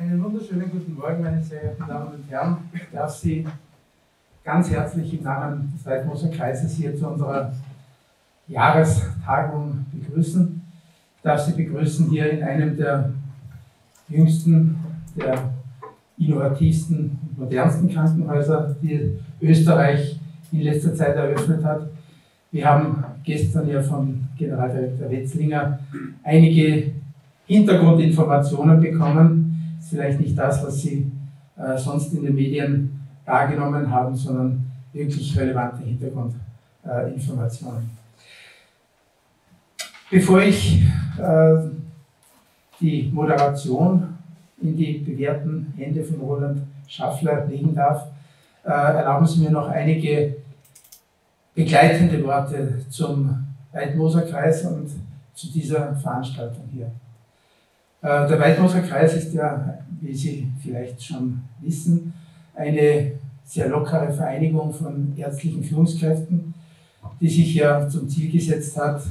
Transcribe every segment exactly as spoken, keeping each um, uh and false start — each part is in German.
Einen wunderschönen guten Morgen, meine sehr geehrten Damen und Herren. Ich darf Sie ganz herzlich im Namen des Weidmoser Kreises hier zu unserer Jahrestagung begrüßen. Ich darf Sie begrüßen hier in einem der jüngsten, der innovativsten und modernsten Krankenhäuser, die Österreich in letzter Zeit eröffnet hat. Wir haben gestern ja von Generaldirektor Wetzlinger einige Hintergrundinformationen bekommen. Das ist vielleicht nicht das, was Sie äh, sonst in den Medien wahrgenommen haben, sondern wirklich relevante Hintergrundinformationen. Äh, Bevor ich äh, die Moderation in die bewährten Hände von Roland Schaffler legen darf, äh, erlauben Sie mir noch einige begleitende Worte zum Weidmoser Kreis und zu dieser Veranstaltung hier. Der Weidmoser Kreis ist ja, wie Sie vielleicht schon wissen, eine sehr lockere Vereinigung von ärztlichen Führungskräften, die sich ja zum Ziel gesetzt hat,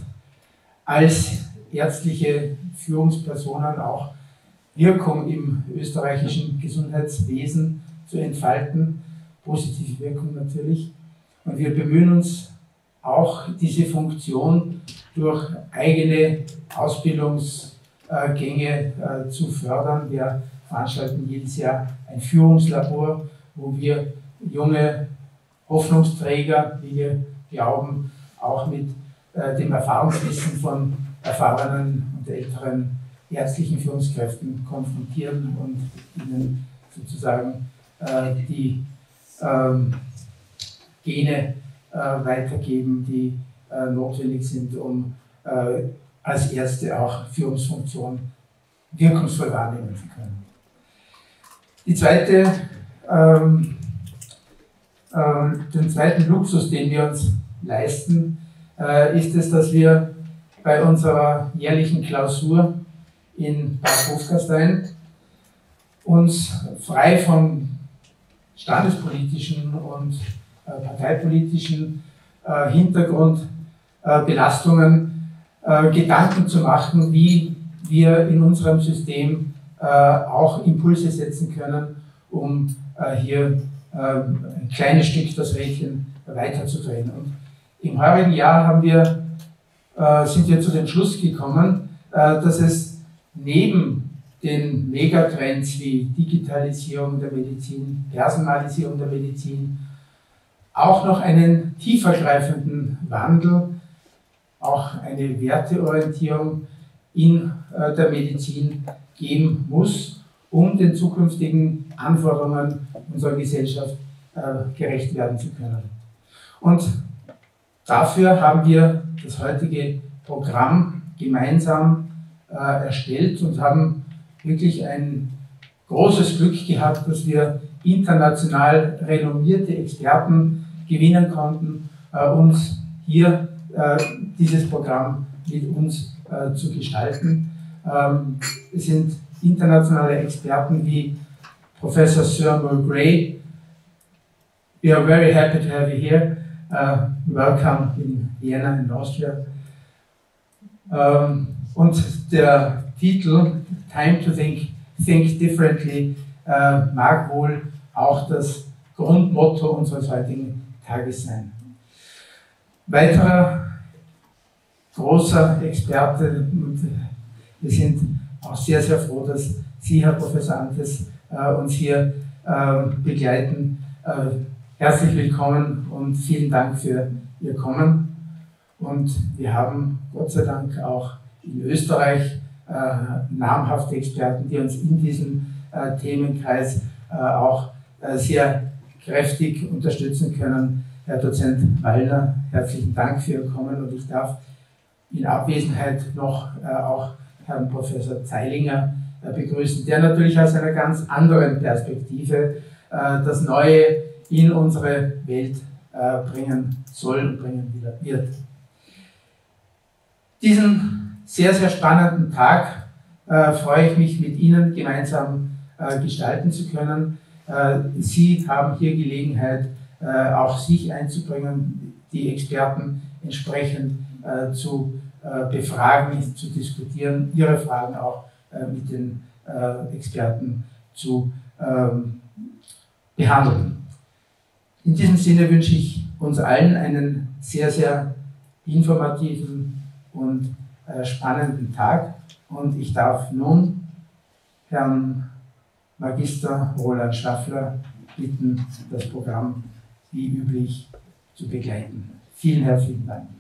als ärztliche Führungspersonen auch Wirkung im österreichischen Gesundheitswesen zu entfalten, positive Wirkung natürlich. Und wir bemühen uns auch, diese Funktion durch eigene Ausbildungs- Gänge äh, zu fördern. Wir veranstalten jedes Jahr ein Führungslabor, wo wir junge Hoffnungsträger, wie wir glauben, auch mit äh, dem Erfahrungswissen von erfahrenen und älteren ärztlichen Führungskräften konfrontieren und ihnen sozusagen äh, die ähm, Gene äh, weitergeben, die äh, notwendig sind, um äh, als Ärzte auch Führungsfunktion wirkungsvoll wahrnehmen zu können. Die zweite, ähm, äh, den zweiten Luxus, den wir uns leisten, äh, ist es, dass wir bei unserer jährlichen Klausur in Bad Hofgastein uns frei von standespolitischen und äh, parteipolitischen äh, Hintergrundbelastungen Äh, Gedanken zu machen, wie wir in unserem System äh, auch Impulse setzen können, um äh, hier äh, ein kleines Stück das Rädchen weiterzudrehen. Und im heurigen Jahr haben wir, äh, sind wir zu dem Schluss gekommen, äh, dass es neben den Megatrends wie Digitalisierung der Medizin, Personalisierung der Medizin auch noch einen tiefergreifenden Wandel, auch eine Werteorientierung in äh, der Medizin geben muss, um den zukünftigen Anforderungen unserer Gesellschaft äh, gerecht werden zu können. Und dafür haben wir das heutige Programm gemeinsam äh, erstellt und haben wirklich ein großes Glück gehabt, dass wir international renommierte Experten gewinnen konnten, äh, uns hier dieses Programm mit uns äh, zu gestalten. Ähm, es sind internationale Experten wie Professor Sir Moore Gray. We are very happy to have you here. Uh, welcome in Vienna in Austria. Ähm, und der Titel Time to Think, Think Differently äh, mag wohl auch das Grundmotto unseres heutigen Tages sein. Weiterer großer Experte, und wir sind auch sehr, sehr froh, dass Sie, Herr Professor Antes, äh, uns hier äh, begleiten. Äh, herzlich willkommen und vielen Dank für Ihr Kommen. Und wir haben Gott sei Dank auch in Österreich äh, namhafte Experten, die uns in diesem äh, Themenkreis äh, auch äh, sehr kräftig unterstützen können. Herr Dozent Wallner, herzlichen Dank für Ihr Kommen und ich darf in Abwesenheit noch äh, auch Herrn Professor Zeilinger äh, begrüßen, der natürlich aus einer ganz anderen Perspektive äh, das Neue in unsere Welt äh, bringen soll und bringen wird. Diesen sehr, sehr spannenden Tag äh, freue ich mich mit Ihnen gemeinsam äh, gestalten zu können. Äh, Sie haben hier Gelegenheit, Äh, auch sich einzubringen, die Experten entsprechend äh, zu äh, befragen, zu diskutieren, ihre Fragen auch äh, mit den äh, Experten zu ähm, behandeln. In diesem Sinne wünsche ich uns allen einen sehr, sehr informativen und äh, spannenden Tag und ich darf nun Herrn Magister Roland Schaffler bitten, das Programm wie üblich zu begleiten. Vielen herzlichen Dank.